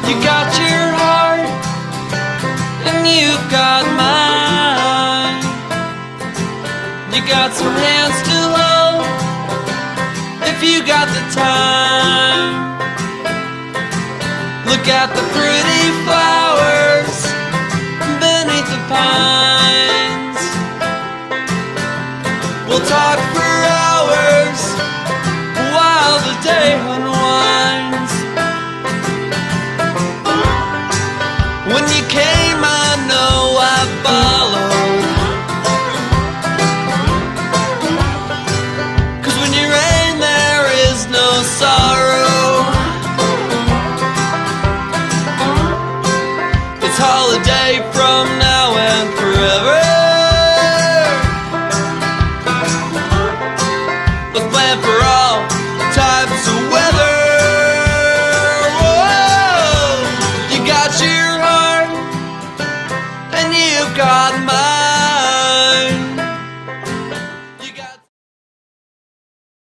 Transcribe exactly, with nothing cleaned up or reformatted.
You got your heart, and you've got mine. You got some hands to hold, if you got the time. Look at the pretty flowers beneath the pines. We'll talk for hours while the day unwinds.